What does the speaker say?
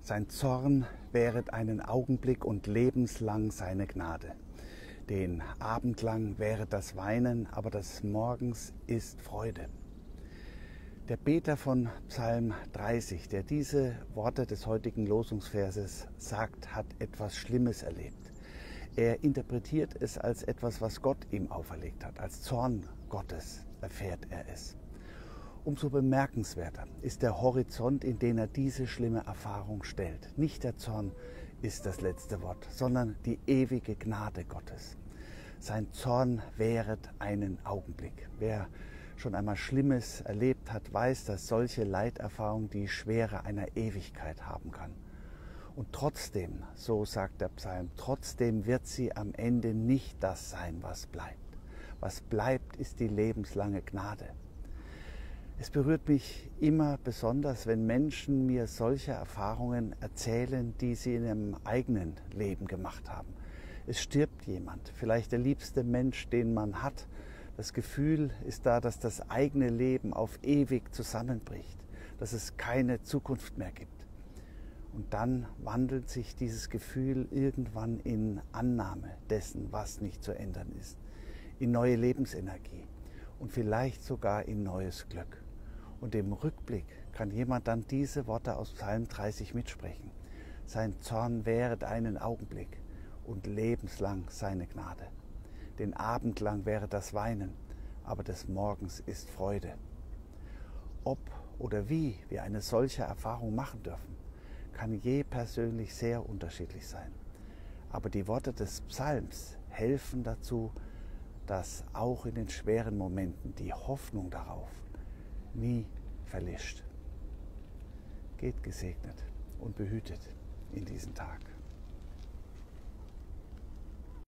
Sein Zorn währet einen Augenblick und lebenslang seine Gnade. Den Abend lang währet das Weinen, aber des Morgens ist Freude. Der Beter von Psalm 30, der diese Worte des heutigen Losungsverses sagt, hat etwas Schlimmes erlebt. Er interpretiert es als etwas, was Gott ihm auferlegt hat. Als Zorn Gottes erfährt er es. Umso bemerkenswerter ist der Horizont, in den er diese schlimme Erfahrung stellt. Nicht der Zorn ist das letzte Wort, sondern die ewige Gnade Gottes. Sein Zorn währet einen Augenblick. Wer schon einmal Schlimmes erlebt hat, weiß, dass solche Leiterfahrung die Schwere einer Ewigkeit haben kann. Und trotzdem, so sagt der Psalm, trotzdem wird sie am Ende nicht das sein, was bleibt. Was bleibt, ist die lebenslange Gnade. Es berührt mich immer besonders, wenn Menschen mir solche Erfahrungen erzählen, die sie in ihrem eigenen Leben gemacht haben. Es stirbt jemand, vielleicht der liebste Mensch, den man hat. Das Gefühl ist da, dass das eigene Leben auf ewig zusammenbricht, dass es keine Zukunft mehr gibt. Und dann wandelt sich dieses Gefühl irgendwann in Annahme dessen, was nicht zu ändern ist, in neue Lebensenergie und vielleicht sogar in neues Glück. Und im Rückblick kann jemand dann diese Worte aus Psalm 30 mitsprechen. Sein Zorn währet einen Augenblick und lebenslang seine Gnade. Den Abend lang wäre das Weinen, aber des Morgens ist Freude. Ob oder wie wir eine solche Erfahrung machen dürfen, kann je persönlich sehr unterschiedlich sein. Aber die Worte des Psalms helfen dazu, dass auch in den schweren Momenten die Hoffnung darauf nie verlischt. Geht gesegnet und behütet in diesen Tag.